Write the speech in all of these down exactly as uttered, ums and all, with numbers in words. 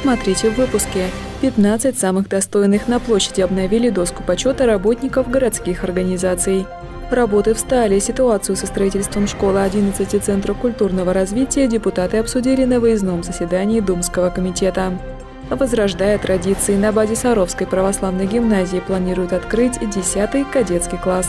Смотрите в выпуске. пятнадцать самых достойных на площади обновили доску почета работников городских организаций. Работы встали. Ситуацию со строительством школы одиннадцать и Центра культурного развития депутаты обсудили на выездном заседании Думского комитета. Возрождая традиции, на базе Саровской православной гимназии планируют открыть десятый кадетский класс.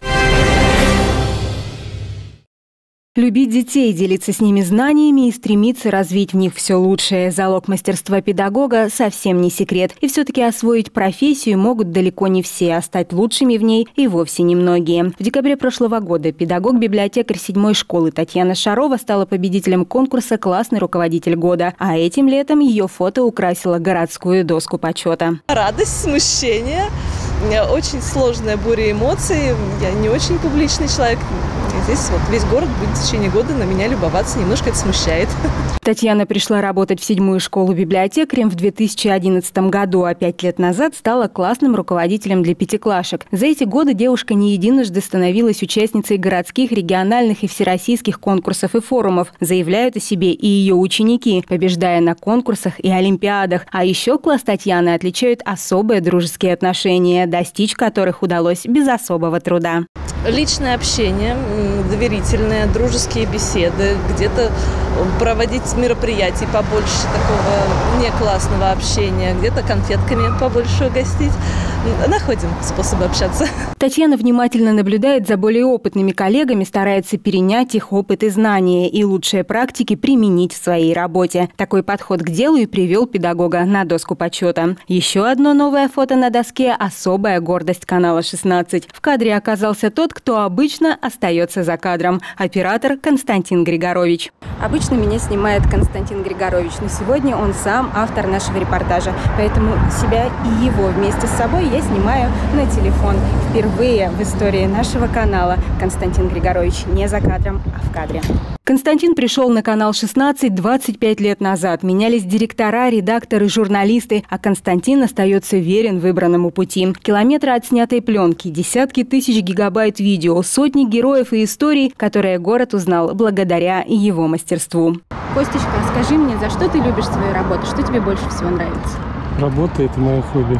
Любить детей, делиться с ними знаниями и стремиться развить в них все лучшее. Залог мастерства педагога совсем не секрет. И все-таки освоить профессию могут далеко не все, а стать лучшими в ней и вовсе немногие. В декабре прошлого года педагог-библиотекарь седьмой школы Татьяна Шарова стала победителем конкурса «Классный руководитель года». А этим летом ее фото украсило городскую доску почета. Радость, смущение, очень сложная буря эмоций. Я не очень публичный человек. Здесь вот весь город будет в течение года на меня любоваться, немножко это смущает. Татьяна пришла работать в седьмую школу библиотекарем в две тысячи одиннадцатом году, а пять лет назад стала классным руководителем для пятиклашек. За эти годы девушка не единожды становилась участницей городских, региональных и всероссийских конкурсов и форумов. Заявляют о себе и ее ученики, побеждая на конкурсах и олимпиадах. А еще класс Татьяны отличают особые дружеские отношения, достичь которых удалось без особого труда. Личное общение, доверительные, дружеские беседы, где-то проводить мероприятий побольше такого неклассного общения, где-то конфетками побольше угостить. Находим способы общаться. Татьяна внимательно наблюдает за более опытными коллегами, старается перенять их опыт и знания и лучшие практики применить в своей работе. Такой подход к делу и привел педагога на доску почета. Еще одно новое фото на доске – особая гордость канала шестнадцать. В кадре оказался тот, кто обычно остается за кадром – оператор Константин Григорович. Обычно меня снимает Константин Григорович, но сегодня он сам автор нашего репортажа, поэтому себя и его вместе с собой я снимаю на телефон. Впервые в истории нашего канала Константин Григорович не за кадром, а в кадре. Константин пришел на канал шестнадцать двадцать пять лет назад. Менялись директора, редакторы, журналисты, а Константин остается верен выбранному пути. Километры отснятой пленки, десятки тысяч гигабайт видео, сотни героев и историй, которые город узнал благодаря его мастерству. Костечка, скажи мне, за что ты любишь свою работу? Что тебе больше всего нравится? Работа – это мое хобби.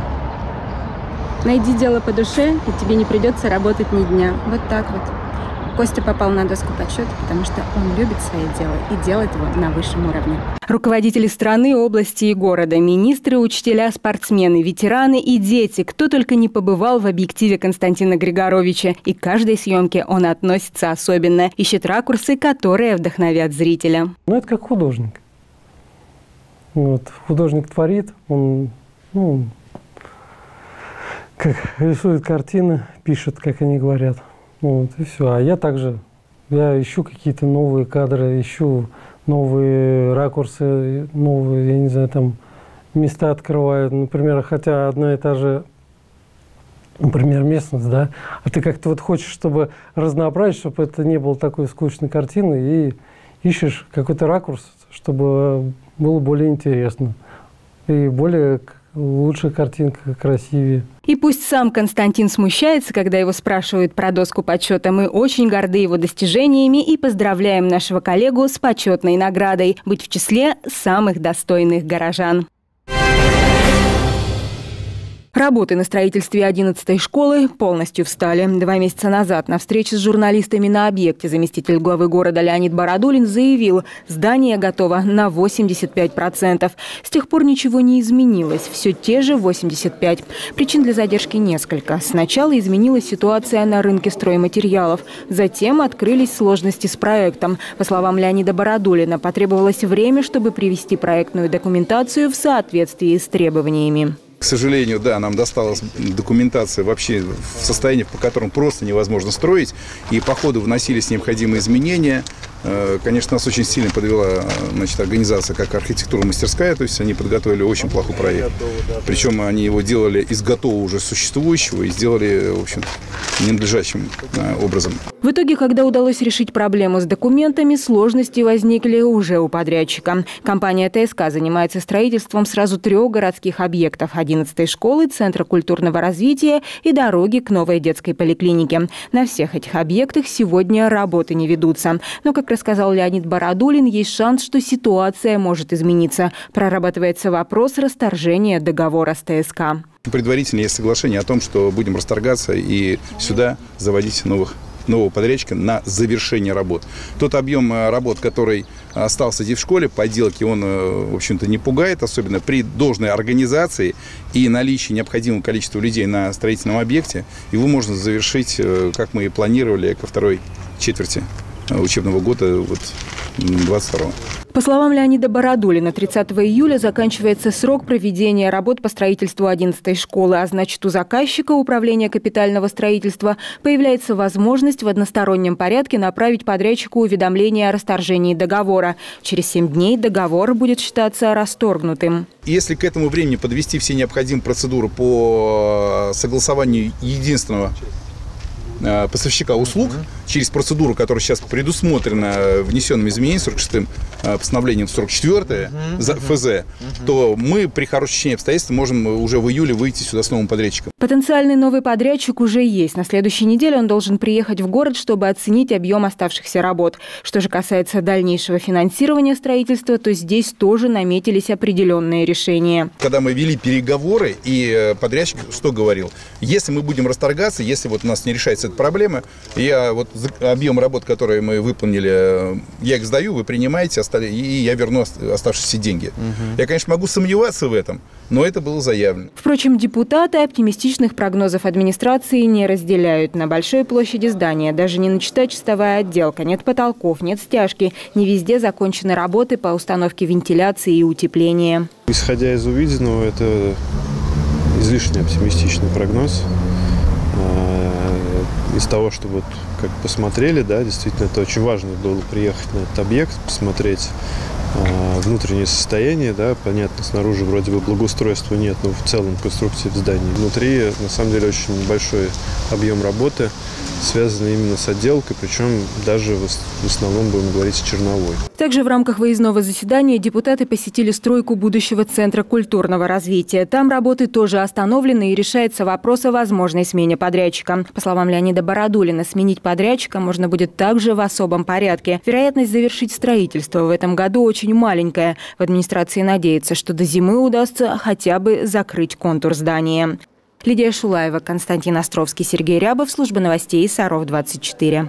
Найди дело по душе, и тебе не придется работать ни дня. Вот так вот. Костя попал на доску почета, потому что он любит свое дело и делает его на высшем уровне. Руководители страны, области и города, министры, учителя, спортсмены, ветераны и дети. Кто только не побывал в объективе Константина Григоровича. И к каждой съемке он относится особенно. Ищет ракурсы, которые вдохновят зрителя. Ну, это как художник. Вот. Художник творит, он, ну, как рисует картины, пишет, как они говорят. Вот, и все. А я также, я ищу какие-то новые кадры, ищу новые ракурсы, новые, я не знаю, там, места открываю. Например, хотя одна и та же, например, местность, да, а ты как-то вот хочешь, чтобы разнообразить, чтобы это не было такой скучной картины, и ищешь какой-то ракурс, чтобы было более интересно и более лучшая картинка, красивее. И пусть сам Константин смущается, когда его спрашивают про доску почета, мы очень горды его достижениями и поздравляем нашего коллегу с почетной наградой – быть в числе самых достойных горожан. Работы на строительстве одиннадцатой школы полностью встали. Два месяца назад на встрече с журналистами на объекте заместитель главы города Леонид Бородулин заявил, здание готово на восемьдесят пять процентов. С тех пор ничего не изменилось, все те же восемьдесят пять процентов. Причин для задержки несколько. Сначала изменилась ситуация на рынке стройматериалов. Затем открылись сложности с проектом. По словам Леонида Бородулина, потребовалось время, чтобы привести проектную документацию в соответствии с требованиями. К сожалению, да, нам досталась документация вообще в состоянии, по которому просто невозможно строить. И по ходу вносились необходимые изменения. Конечно, нас очень сильно подвела, значит, организация как архитектурно-мастерская, то есть они подготовили очень плохой проект. Причем они его делали из готового уже существующего и сделали, в общем, ненадлежащим образом. В итоге, когда удалось решить проблему с документами, сложности возникли уже у подрядчика. Компания ТСК занимается строительством сразу трех городских объектов – одиннадцатой школы, Центра культурного развития и дороги к новой детской поликлинике. На всех этих объектах сегодня работы не ведутся. Но как рассказал Леонид Бородулин, есть шанс, что ситуация может измениться. Прорабатывается вопрос расторжения договора с ТСК. Предварительно есть соглашение о том, что будем расторгаться и сюда заводить новых нового подрядчика на завершение работ. Тот объем работ, который остался здесь в школе, подделки, он, в общем-то, не пугает, особенно при должной организации и наличии необходимого количества людей на строительном объекте. Его можно завершить, как мы и планировали, ко второй четверти учебного года вот, двадцать второго. По словам Леонида Бородулина, тридцатого июля заканчивается срок проведения работ по строительству одиннадцатой школы, а значит, у заказчика Управления капитального строительства появляется возможность в одностороннем порядке направить подрядчику уведомление о расторжении договора. Через семь дней договор будет считаться расторгнутым. Если к этому времени подвести все необходимые процедуры по согласованию единственного поставщика услуг через процедуру, которая сейчас предусмотрена внесенными изменениями сорок шестым постановлением сорок четвёртое эф зэ, то мы при хорошем течении обстоятельств можем уже в июле выйти сюда с новым подрядчиком. Потенциальный новый подрядчик уже есть. На следующей неделе он должен приехать в город, чтобы оценить объем оставшихся работ. Что же касается дальнейшего финансирования строительства, то здесь тоже наметились определенные решения. Когда мы вели переговоры, и подрядчик что говорил? Если мы будем расторгаться, если вот у нас не решается эта проблема, я вот объем работ, которые мы выполнили, я их сдаю, вы принимаете, и я верну оставшиеся деньги. Угу. Я, конечно, могу сомневаться в этом, но это было заявлено. Впрочем, депутаты оптимистичных прогнозов администрации не разделяют. На большой площади здания даже не начата чистовая отделка, нет потолков, нет стяжки. Не везде закончены работы по установке вентиляции и утепления. Исходя из увиденного, это излишне оптимистичный прогноз. Из того, что вот как посмотрели, да, действительно, это очень важно было приехать на этот объект, посмотреть э, внутреннее состояние, да, понятно, снаружи вроде бы благоустройства нет, но в целом конструкции в здании. Внутри, на самом деле, очень большой объем работы, связанный именно с отделкой, причем даже в основном, будем говорить, с черновой. Также в рамках выездного заседания депутаты посетили стройку будущего Центра культурного развития. Там работы тоже остановлены и решается вопрос о возможной смене подрядчика. По словам Леонида Бородулина, сменить подрядчика можно будет также в особом порядке. Вероятность завершить строительство в этом году очень маленькая. В администрации надеются, что до зимы удастся хотя бы закрыть контур здания. Лидия Шулаева, Константин Островский, Сергей Рябов, служба новостей Саров двадцать четыре.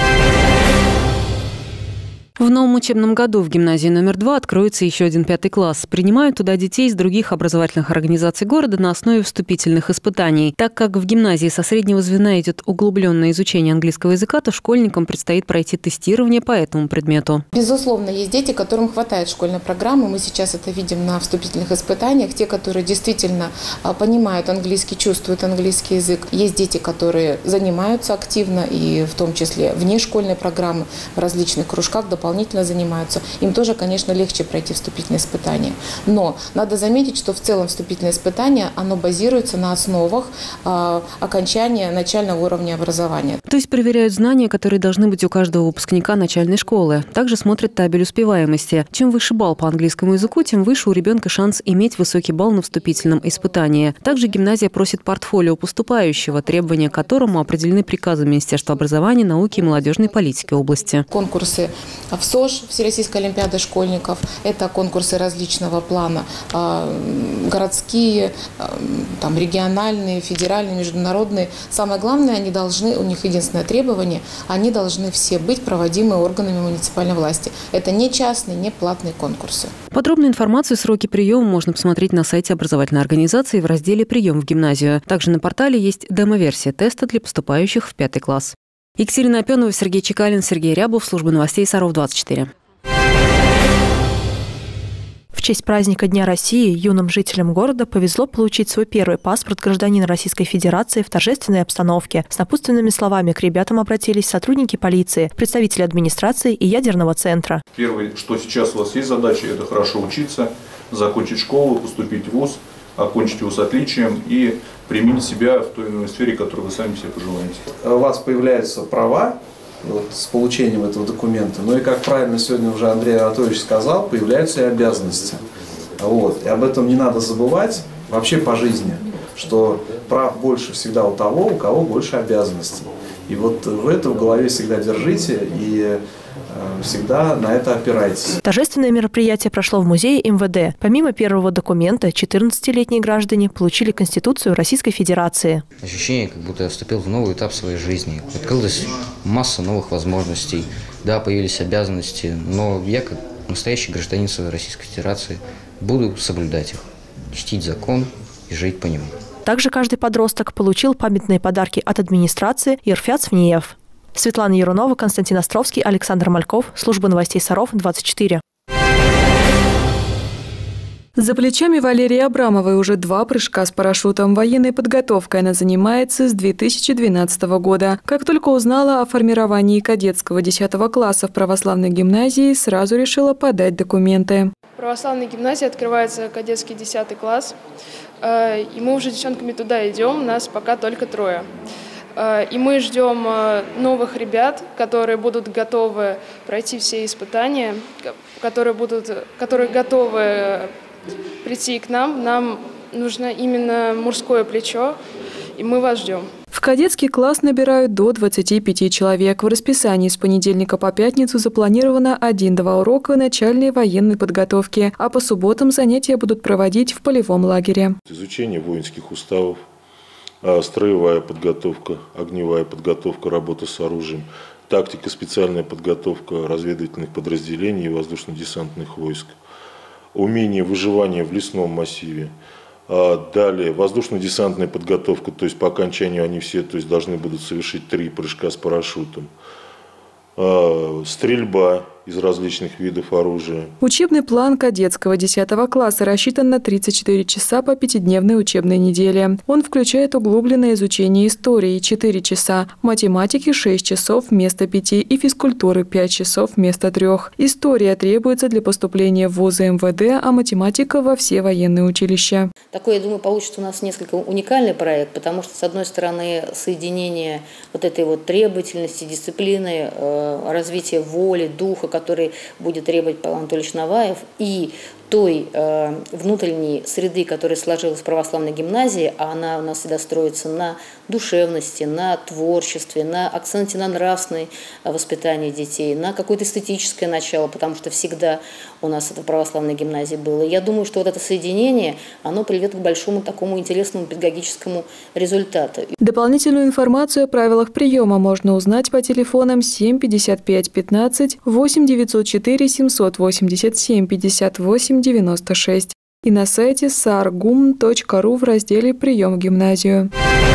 В новом учебном году в гимназии номер два откроется еще один пятый класс. Принимают туда детей из других образовательных организаций города на основе вступительных испытаний. Так как в гимназии со среднего звена идет углубленное изучение английского языка, то школьникам предстоит пройти тестирование по этому предмету. Безусловно, есть дети, которым хватает школьной программы. Мы сейчас это видим на вступительных испытаниях. Те, которые действительно понимают английский, чувствуют английский язык. Есть дети, которые занимаются активно, и в том числе вне школьной программы, в различных кружках, дополнительно дополнительно занимаются, им тоже, конечно, легче пройти вступительные испытания. Но надо заметить, что в целом вступительное испытание, оно базируется на основах э, окончания начального уровня образования. То есть проверяют знания, которые должны быть у каждого выпускника начальной школы. Также смотрят табель успеваемости. Чем выше балл по английскому языку, тем выше у ребенка шанс иметь высокий балл на вступительном испытании. Также гимназия просит портфолио поступающего, требования к которому определены приказом Министерства образования, науки и молодежной политики области. Конкурсы в СОЖ, Всероссийская олимпиада школьников, это конкурсы различного плана, городские, там, региональные, федеральные, международные. Самое главное, они должны, у них единственное требование, они должны все быть проводимы органами муниципальной власти. Это не частные, не платные конкурсы. Подробную информацию и сроки приема можно посмотреть на сайте образовательной организации в разделе «Прием в гимназию». Также на портале есть демо-версия теста для поступающих в пятый класс. Екатерина Опенова, Сергей Чекалин, Сергей Рябов, служба новостей Саров двадцать четыре. В честь праздника Дня России юным жителям города повезло получить свой первый паспорт гражданина Российской Федерации в торжественной обстановке. С напутственными словами к ребятам обратились сотрудники полиции, представители администрации и ядерного центра. Первое, что сейчас у вас есть задача, это хорошо учиться, закончить школу, поступить в вуз, окончить его с отличием и применить себя в той или иной сфере, которую вы сами себе пожелаете. У вас появляются права вот, с получением этого документа, ну и, как правильно сегодня уже Андрей Анатольевич сказал, появляются и обязанности. Вот. И об этом не надо забывать вообще по жизни, что прав больше всегда у того, у кого больше обязанностей. И вот вы это в голове всегда держите, и всегда на это опирайтесь. Торжественное мероприятие прошло в музее эм вэ дэ. Помимо первого документа, четырнадцатилетние граждане получили Конституцию Российской Федерации. Ощущение, как будто я вступил в новый этап своей жизни. Открылась масса новых возможностей. Да, появились обязанности, но я, как настоящий гражданин Российской Федерации, буду соблюдать их, чтить закон и жить по нему. Также каждый подросток получил памятные подарки от администрации Ерфяц ФНИЕФ. Светлана Ярунова, Константин Островский, Александр Мальков. Служба новостей Саров, двадцать четыре. За плечами Валерии Абрамовой уже два прыжка с парашютом. Военной подготовкой она занимается с две тысячи двенадцатого года. Как только узнала о формировании кадетского десятого класса в православной гимназии, сразу решила подать документы. В православной гимназии открывается кадетский десятый класс. И мы уже с девчонками туда идем, нас пока только трое. И мы ждем новых ребят, которые будут готовы пройти все испытания, которые, будут, которые готовы прийти к нам. Нам нужно именно мужское плечо, и мы вас ждем. В кадетский класс набирают до двадцати пяти человек. В расписании с понедельника по пятницу запланировано один-два урока начальной военной подготовки, а по субботам занятия будут проводить в полевом лагере. Изучение воинских уставов, строевая подготовка, огневая подготовка, работа с оружием, тактика, специальная подготовка разведывательных подразделений и воздушно-десантных войск, умение выживания в лесном массиве. Далее воздушно-десантная подготовка, то есть по окончанию они все то есть, должны будут совершить три прыжка с парашютом. Стрельба из различных видов оружия. Учебный план кадетского десятого класса рассчитан на тридцать четыре часа по пятидневной учебной неделе. Он включает углубленное изучение истории – четыре часа, математики – шесть часов вместо пяти и физкультуры – пять часов вместо трех. История требуется для поступления в вузы эм вэ дэ, а математика – во все военные училища. Такой, я думаю, получится у нас несколько уникальный проект, потому что, с одной стороны, соединение вот этой вот требовательности, дисциплины, развития воли, духа, который будет требовать Павел Анатольевич Наваев, и той э, внутренней среды, которая сложилась в православной гимназии, а она у нас всегда строится на душевности, на творчестве, на акценте на нравственное воспитание детей, на какое-то эстетическое начало, потому что всегда у нас это в православной гимназии было. И я думаю, что вот это соединение, оно приведет к большому такому интересному педагогическому результату. Дополнительную информацию о правилах приема можно узнать по телефонам семь пятьдесят пять пятнадцать, восемь девятьсот четыре семьсот восемьдесят семь пятьдесят восемь девяносто шесть и на сайте саргум точка ру в разделе «Прием в гимназию».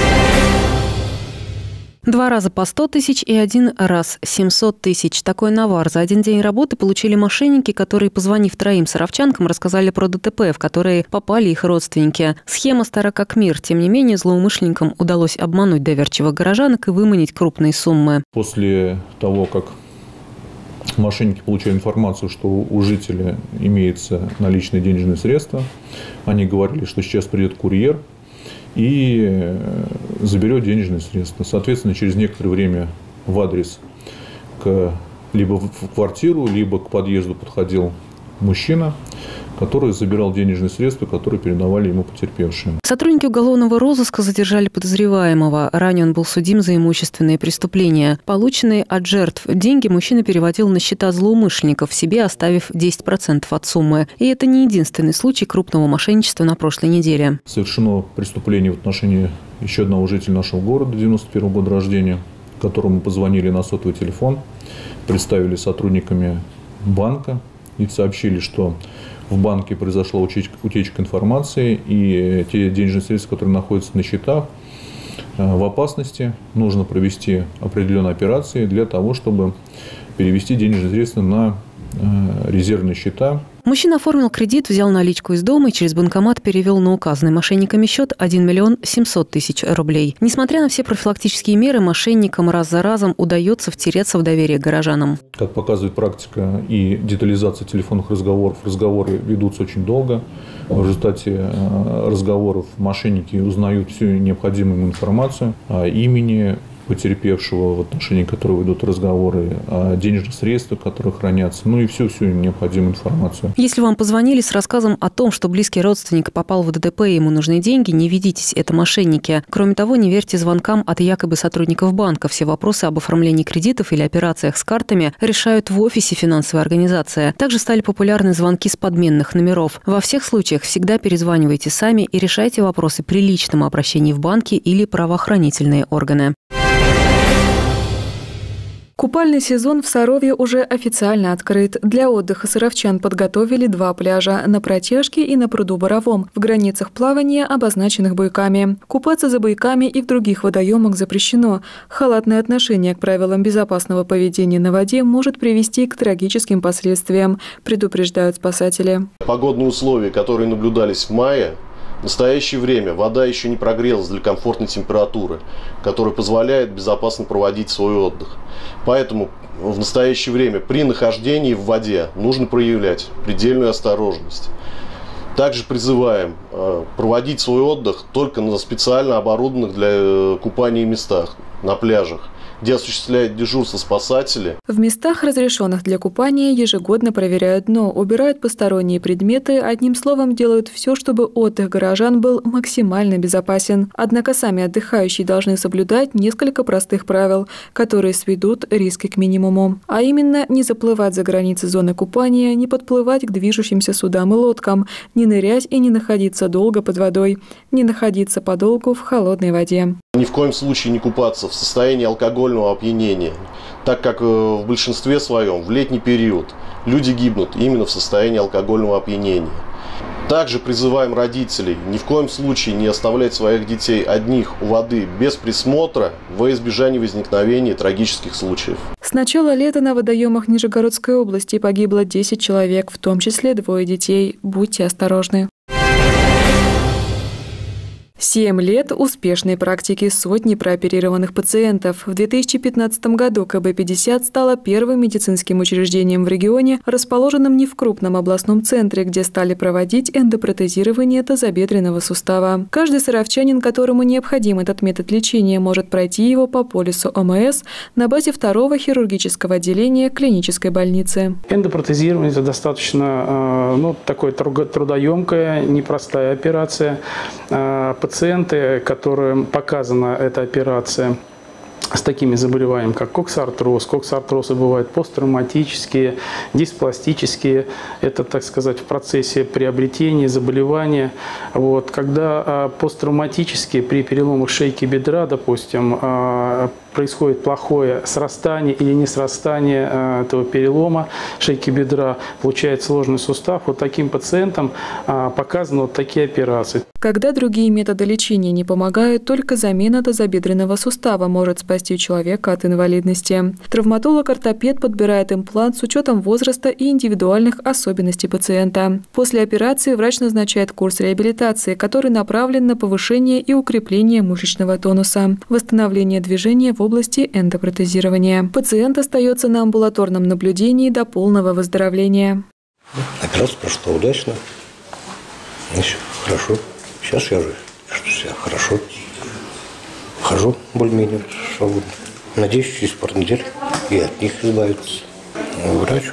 Два раза по сто тысяч и один раз семьсот тысяч. Такой навар за один день работы получили мошенники, которые, позвонив троим саровчанкам, рассказали про дэ тэ пэ, в которые попали их родственники. Схема стара как мир. Тем не менее, злоумышленникам удалось обмануть доверчивых горожанок и выманить крупные суммы. После того, как мошенники получали информацию, что у жителя имеются наличные денежные средства, они говорили, что сейчас придет курьер и заберет денежные средства. Соответственно, через некоторое время в адрес к, либо в квартиру, либо к подъезду подходил мужчина, который забирал денежные средства, которые передавали ему потерпевшие. Сотрудники уголовного розыска задержали подозреваемого. Ранее он был судим за имущественные преступления. Полученные от жертв деньги мужчина переводил на счета злоумышленников, себе оставив десять процентов от суммы. И это не единственный случай крупного мошенничества на прошлой неделе. Совершено преступление в отношении еще одного жителя нашего города, девяносто первого года рождения, которому позвонили на сотовый телефон, представили сотрудниками банка и сообщили, что в банке произошла утечка, утечка информации, и те денежные средства, которые находятся на счетах, в опасности. Нужно провести определенные операции для того, чтобы перевести денежные средства на резервные счета. Мужчина оформил кредит, взял наличку из дома и через банкомат перевел на указанный мошенниками счет один миллион семьсот тысяч рублей. Несмотря на все профилактические меры, мошенникам раз за разом удается втереться в доверие к горожанам. Как показывает практика и детализация телефонных разговоров, разговоры ведутся очень долго. В результате разговоров мошенники узнают всю необходимую информацию о имени, потерпевшего, в отношении которого идут разговоры, о денежных средствах, которые хранятся, ну и всю-всю необходимую информацию. Если вам позвонили с рассказом о том, что близкий родственник попал в ДТП и ему нужны деньги, не ведитесь, это мошенники. Кроме того, не верьте звонкам от якобы сотрудников банка. Все вопросы об оформлении кредитов или операциях с картами решают в офисе финансовой организации. Также стали популярны звонки с подменных номеров. Во всех случаях всегда перезванивайте сами и решайте вопросы при личном обращении в банки или правоохранительные органы. Купальный сезон в Сарове уже официально открыт. Для отдыха саровчан подготовили два пляжа – на Протяжке и на пруду Боровом, в границах плавания, обозначенных буйками. Купаться за буйками и в других водоемах запрещено. Халатное отношение к правилам безопасного поведения на воде может привести к трагическим последствиям, предупреждают спасатели. Погодные условия, которые наблюдались в мае, в настоящее время вода еще не прогрелась для комфортной температуры, которая позволяет безопасно проводить свой отдых. Поэтому в настоящее время при нахождении в воде нужно проявлять предельную осторожность. Также призываем проводить свой отдых только на специально оборудованных для купания местах, на пляжах, где осуществляют дежурство спасатели. В местах, разрешенных для купания, ежегодно проверяют дно, убирают посторонние предметы, одним словом, делают все, чтобы отдых горожан был максимально безопасен. Однако сами отдыхающие должны соблюдать несколько простых правил, которые сведут риски к минимуму. А именно, не заплывать за границы зоны купания, не подплывать к движущимся судам и лодкам, не нырять и не находиться долго под водой, не находиться подолгу в холодной воде. Ни в коем случае не купаться в состоянии алкогольного опьянения, так как в большинстве своем в летний период люди гибнут именно в состоянии алкогольного опьянения. Также призываем родителей ни в коем случае не оставлять своих детей одних у воды без присмотра во избежание возникновения трагических случаев. С начала лета на водоемах Нижегородской области погибло десять человек, в том числе двое детей. Будьте осторожны. Семь лет успешной практики, сотни прооперированных пациентов. В две тысячи пятнадцатом году ка бэ пятьдесят стало первым медицинским учреждением в регионе, расположенным не в крупном областном центре, где стали проводить эндопротезирование тазобедренного сустава. Каждый саровчанин, которому необходим этот метод лечения, может пройти его по полису о эм эс на базе второго хирургического отделения клинической больницы. Эндопротезирование – это достаточно ну, такое трудоемкая, непростая операция. Пациенты, которым показана эта операция с такими заболеваниями, как коксартроз. Коксартрозы бывают посттравматические, диспластические. Это, так сказать, в процессе приобретения заболевания. Вот. Когда посттравматические при переломах шейки бедра, допустим, происходит плохое срастание или несрастание этого перелома шейки бедра, получается сложный сустав, вот таким пациентам показаны вот такие операции. Когда другие методы лечения не помогают, только замена тазобедренного сустава может спасти человека от инвалидности. Травматолог-ортопед подбирает имплант с учетом возраста и индивидуальных особенностей пациента. После операции врач назначает курс реабилитации, который направлен на повышение и укрепление мышечного тонуса, восстановление движения в области эндопротезирования. Пациент остается на амбулаторном наблюдении до полного выздоровления. Операция прошла удачно. Значит, хорошо. Сейчас я уже чувствую себя хорошо. Хожу более-менее свободно. Надеюсь, через пару недель и от них избавиться. Врач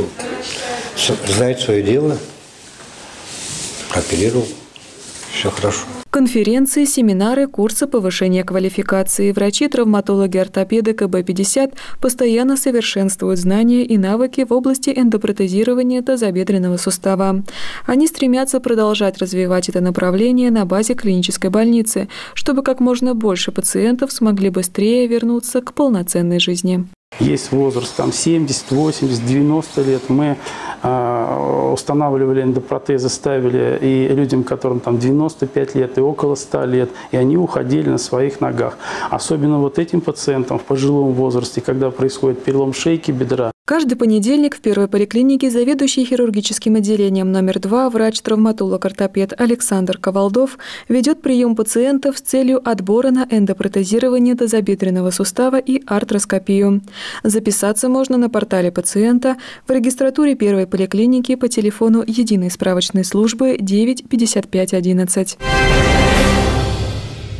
знает свое дело, оперировал, все хорошо. Конференции, семинары, курсы повышения квалификации. Врачи-травматологи-ортопеды ка бэ пятьдесят постоянно совершенствуют знания и навыки в области эндопротезирования тазобедренного сустава. Они стремятся продолжать развивать это направление на базе клинической больницы, чтобы как можно больше пациентов смогли быстрее вернуться к полноценной жизни. Есть возраст там семьдесят, восемьдесят, девяносто лет. Мы э, устанавливали эндопротезы, ставили и людям, которым там девяносто пять лет и около ста лет, и они уходили на своих ногах. Особенно вот этим пациентам в пожилом возрасте, когда происходит перелом шейки бедра. Каждый понедельник в первой поликлинике заведующий хирургическим отделением номер два врач-травматолог-ортопед Александр Ковалдов ведет прием пациентов с целью отбора на эндопротезирование тазобедренного сустава и артроскопию. Записаться можно на портале пациента в регистратуре первой поликлиники по телефону единой справочной службы девять пятьдесят пять одиннадцать.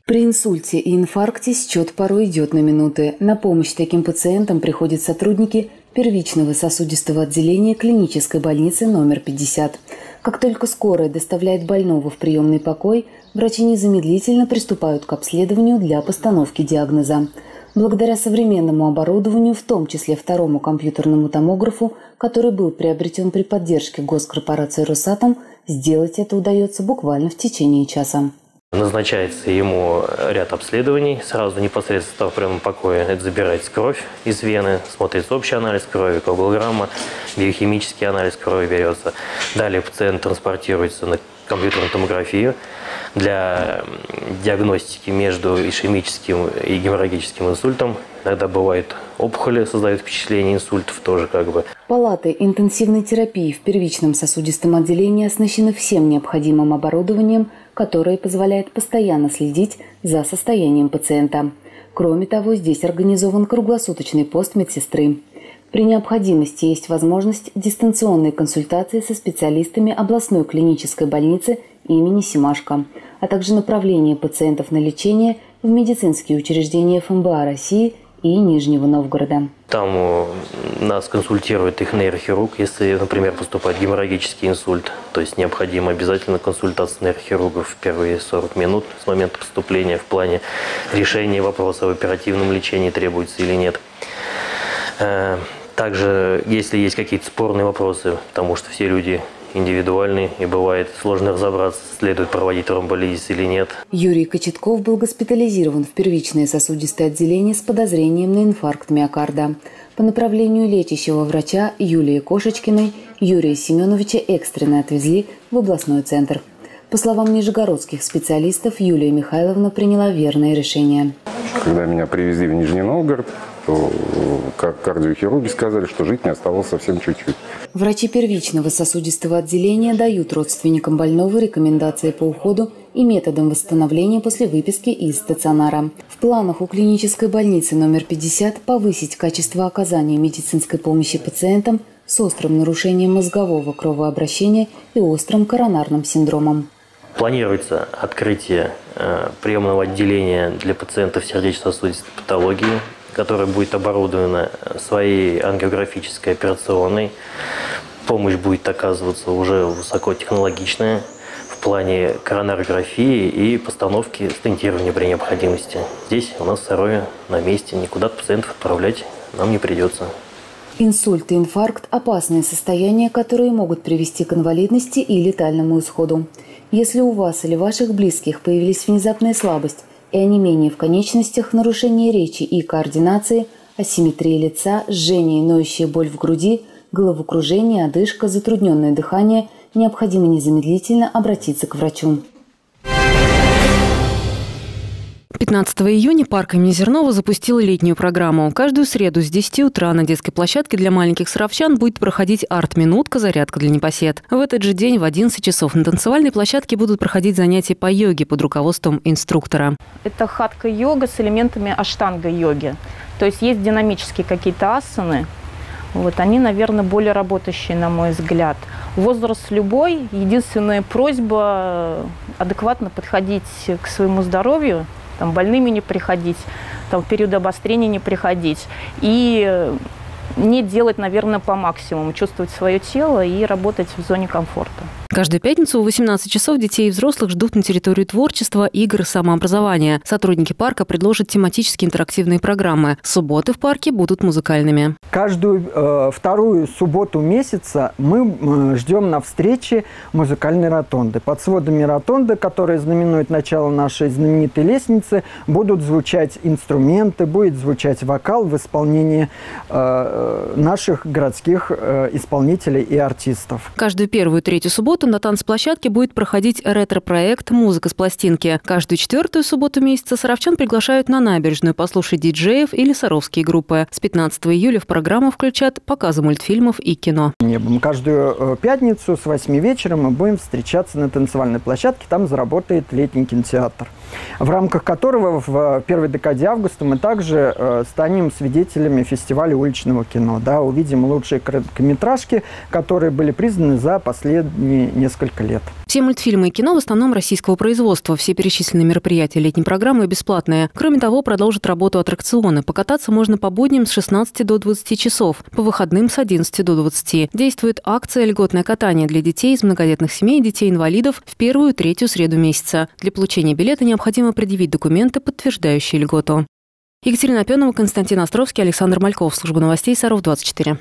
При инсульте и инфаркте счет порой идет на минуты. На помощь таким пациентам приходят сотрудники первичного сосудистого отделения клинической больницы номер пятьдесят. Как только скорая доставляет больного в приемный покой, врачи незамедлительно приступают к обследованию для постановки диагноза. Благодаря современному оборудованию, в том числе второму компьютерному томографу, который был приобретен при поддержке госкорпорации «Росатом», сделать это удается буквально в течение часа. Назначается ему ряд обследований. Сразу непосредственно в приемном покое это забирается кровь из вены, смотрится общий анализ крови, коагулограмма, биохимический анализ крови берется. Далее пациент транспортируется на компьютерную томографию для диагностики между ишемическим и геморрагическим инсультом. Иногда бывает опухоли, создают впечатление инсультов тоже как бы. Палаты интенсивной терапии в первичном сосудистом отделении оснащены всем необходимым оборудованием, которое позволяет постоянно следить за состоянием пациента. Кроме того, здесь организован круглосуточный пост медсестры. При необходимости есть возможность дистанционной консультации со специалистами областной клинической больницы имени Семашко, а также направление пациентов на лечение в медицинские учреждения эф эм бэ а России и Нижнего Новгорода. Там нас консультирует их нейрохирург, если, например, поступает геморрагический инсульт, то есть необходима обязательно консультация нейрохирурга в первые сорок минут с момента поступления в плане решения вопроса об оперативном лечении требуется или нет. Также, если есть какие-то спорные вопросы, потому что все люди индивидуальные и бывает сложно разобраться, следует проводить тромболизис или нет. Юрий Кочетков был госпитализирован в первичное сосудистое отделение с подозрением на инфаркт миокарда. По направлению лечащего врача Юлии Кошечкиной Юрия Семеновича экстренно отвезли в областной центр. По словам нижегородских специалистов, Юлия Михайловна приняла верное решение. Когда меня привезли в Нижний Новгород, то как кардиохирурги сказали, что жить мне оставалось совсем чуть-чуть. Врачи первичного сосудистого отделения дают родственникам больного рекомендации по уходу и методам восстановления после выписки из стационара. В планах у клинической больницы номер пятьдесят повысить качество оказания медицинской помощи пациентам с острым нарушением мозгового кровообращения и острым коронарным синдромом. Планируется открытие э, приемного отделения для пациентов сердечно-сосудистой патологии, которое будет оборудовано своей ангиографической операционной. Помощь будет оказываться уже высокотехнологичная в плане коронарографии и постановки стентирования при необходимости. Здесь у нас здоровье на месте, никуда пациентов отправлять нам не придется. Инсульт и инфаркт – опасные состояния, которые могут привести к инвалидности и летальному исходу. Если у вас или ваших близких появились внезапная слабость и онемение в конечностях, нарушение речи и координации, асимметрия лица, жжение и ноющая боль в груди, головокружение, одышка, затрудненное дыхание, необходимо незамедлительно обратиться к врачу. пятнадцатого июня парк имени Зернова запустил летнюю программу. Каждую среду с десяти утра на детской площадке для маленьких саровчан будет проходить арт-минутка, зарядка для непосед. В этот же день в одиннадцать часов на танцевальной площадке будут проходить занятия по йоге под руководством инструктора. Это хатха-йога с элементами аштанга-йоги. То есть есть динамические какие-то асаны. Вот, они, наверное, более работающие, на мой взгляд. Возраст любой. Единственная просьба – адекватно подходить к своему здоровью. Там, больными не приходить, там, в период обострения не приходить. И не делать, наверное, по максимуму. Чувствовать свое тело и работать в зоне комфорта. Каждую пятницу в восемнадцать часов детей и взрослых ждут на территорию творчества, игр и самообразования. Сотрудники парка предложат тематические интерактивные программы. Субботы в парке будут музыкальными. Каждую э, вторую субботу месяца мы э, ждем на встрече музыкальной ротонды. Под сводами ротонды, которые знаменуют начало нашей знаменитой лестницы, будут звучать инструменты, будет звучать вокал в исполнении э, наших городских э, исполнителей и артистов. Каждую первую и третью субботу на танцплощадке будет проходить ретро-проект «Музыка с пластинки». Каждую четвертую субботу месяца саровчан приглашают на набережную послушать диджеев или саровские группы. С пятнадцатого июля в программу включат показы мультфильмов и кино. Небом. Каждую пятницу с восьми вечера мы будем встречаться на танцевальной площадке. Там заработает летний кинотеатр, в рамках которого в первой декаде августа мы также э, станем свидетелями фестиваля уличного кино. Да, увидим лучшие короткометражки, которые были признаны за последние несколько лет. Все мультфильмы и кино в основном российского производства. Все перечисленные мероприятия летней программы бесплатные. Кроме того, продолжат работу аттракционы. Покататься можно по будням с шестнадцати до двадцати часов, по выходным с одиннадцати до двадцати. Действует акция «Льготное катание» для детей из многодетных семей и детей-инвалидов в первую и третью среду месяца. Для получения билета необходимо предъявить документы, подтверждающие льготу. Екатерина Опенова, Константин Островский, Александр Мальков. Служба новостей Саров двадцать четыре.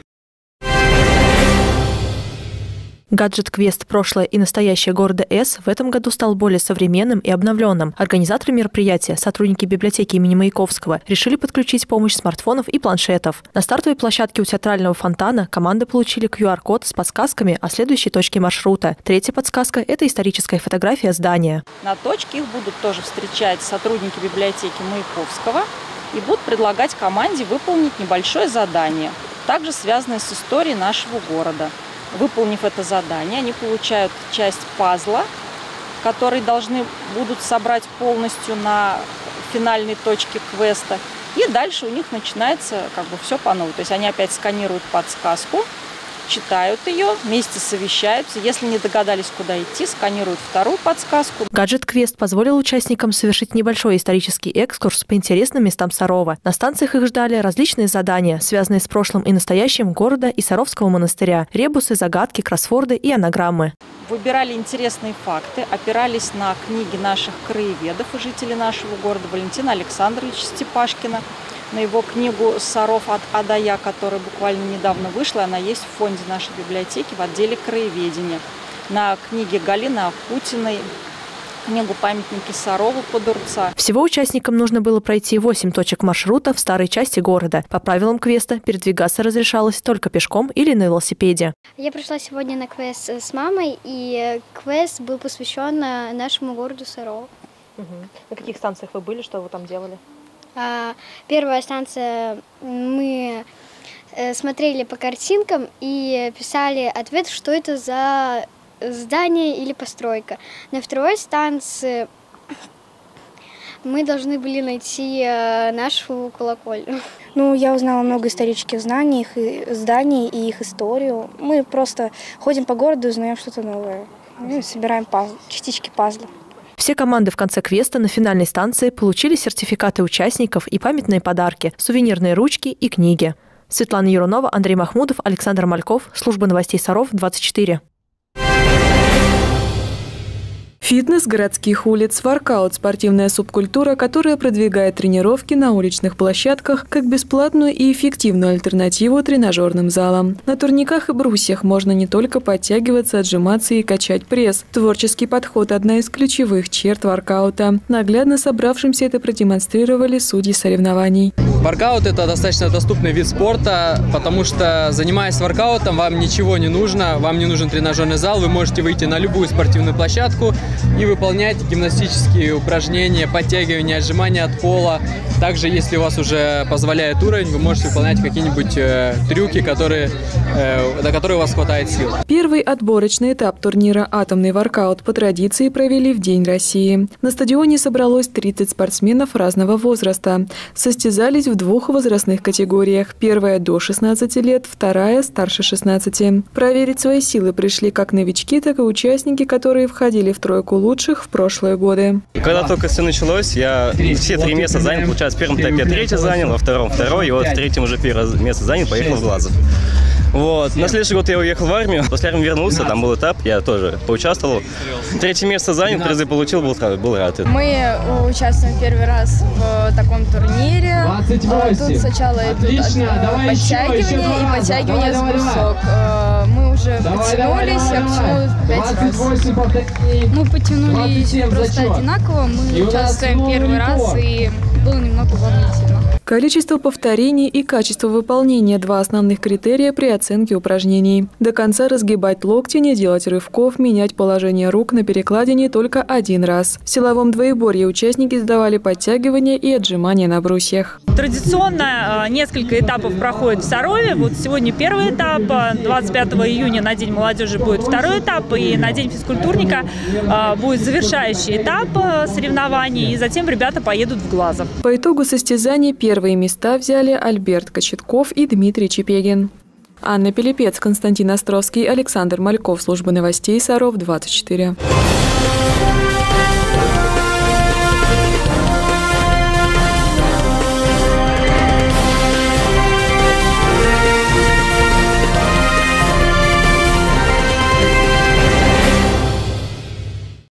Гаджет-квест «Прошлое и настоящее города С» в этом году стал более современным и обновленным. Организаторы мероприятия, сотрудники библиотеки имени Маяковского, решили подключить помощь смартфонов и планшетов. На стартовой площадке у театрального фонтана команды получили ку ар код с подсказками о следующей точке маршрута. Третья подсказка – это историческая фотография здания. На точке их будут тоже встречать сотрудники библиотеки Маяковского и будут предлагать команде выполнить небольшое задание, также связанное с историей нашего города. Выполнив это задание, они получают часть пазла, который должны будут собрать полностью на финальной точке квеста. И дальше у них начинается как бы все по новой. То есть они опять сканируют подсказку, читают ее, вместе совещаются. Если не догадались, куда идти, сканируют вторую подсказку. Гаджет-квест позволил участникам совершить небольшой исторический экскурс по интересным местам Сарова. На станциях их ждали различные задания, связанные с прошлым и настоящим города и Саровского монастыря. Ребусы, загадки, кроссворды и анаграммы. Выбирали интересные факты, опирались на книги наших краеведов и жителей нашего города Валентина Александровича Степашкина, на его книгу «Саров от А до Я», которая буквально недавно вышла, она есть в фонде нашей библиотеки в отделе краеведения. На книге Галины Акутиной, книгу «Памятники Сарову» Подурца. Всего участникам нужно было пройти восемь точек маршрута в старой части города. По правилам квеста передвигаться разрешалось только пешком или на велосипеде. Я пришла сегодня на квест с мамой, и квест был посвящен нашему городу Сарову. Угу. На каких станциях вы были, что вы там делали? Первая станция, мы смотрели по картинкам и писали ответ, что это за здание или постройка. На второй станции мы должны были найти нашу колокольню. Ну, я узнала много исторических знаний, их, зданий и их историю. Мы просто ходим по городу и узнаем что-то новое. Мы собираем пазл, частички пазла. Все команды в конце квеста на финальной станции получили сертификаты участников и памятные подарки, сувенирные ручки и книги. Светлана Юрунова, Андрей Махмудов, Александр Мальков. Служба новостей Саров двадцать четыре. Фитнес городских улиц, воркаут – спортивная субкультура, которая продвигает тренировки на уличных площадках как бесплатную и эффективную альтернативу тренажерным залам. На турниках и брусьях можно не только подтягиваться, отжиматься и качать пресс. Творческий подход – одна из ключевых черт воркаута. Наглядно собравшимся это продемонстрировали судьи соревнований. Воркаут – это достаточно доступный вид спорта, потому что, занимаясь воркаутом, вам ничего не нужно, вам не нужен тренажерный зал, вы можете выйти на любую спортивную площадку и выполнять гимнастические упражнения, подтягивания, отжимания от пола. Также, если у вас уже позволяет уровень, вы можете выполнять какие-нибудь э, трюки, которые, э, на которые у вас хватает сил. Первый отборочный этап турнира «Атомный воркаут» по традиции провели в День России. На стадионе собралось тридцать спортсменов разного возраста. Состязались в двух возрастных категориях. Первая – до шестнадцати лет, вторая – старше шестнадцати. Проверить свои силы пришли как новички, так и участники, которые входили в тройку лучших в прошлые годы. Когда только все началось, я все три места занял, получается, в первом этапе я третий занял, во втором второй, и вот в третьем уже первое место занял, поехал в Глазов. Вот. На следующий год я уехал в армию, после армии вернулся, там был этап, я тоже поучаствовал. Третье место занял, призы получил, был, был рад. Мы участвуем первый раз в таком турнире. Тут сначала идут подтягивания и подтягивания с брусок. Мы уже потянулись, я потянулась пять раз. Мы потянулись просто одинаково, мы участвуем первый раз, и было немного волнительно. Количество повторений и качество выполнения – два основных критерия при оценке упражнений. До конца разгибать локти, не делать рывков, менять положение рук на перекладине только один раз. В силовом двоеборье участники сдавали подтягивания и отжимания на брусьях. Традиционно несколько этапов проходит в Сарове. Вот сегодня первый этап, двадцать пятого июня на День молодежи будет второй этап, и на День физкультурника будет завершающий этап соревнований, и затем ребята поедут в Глазов. По итогу состязаний первые места взяли Альберт Кочетков и Дмитрий Чепегин. Анна Пилипец, Константин Островский, Александр Мальков. Служба новостей Саров двадцать четыре.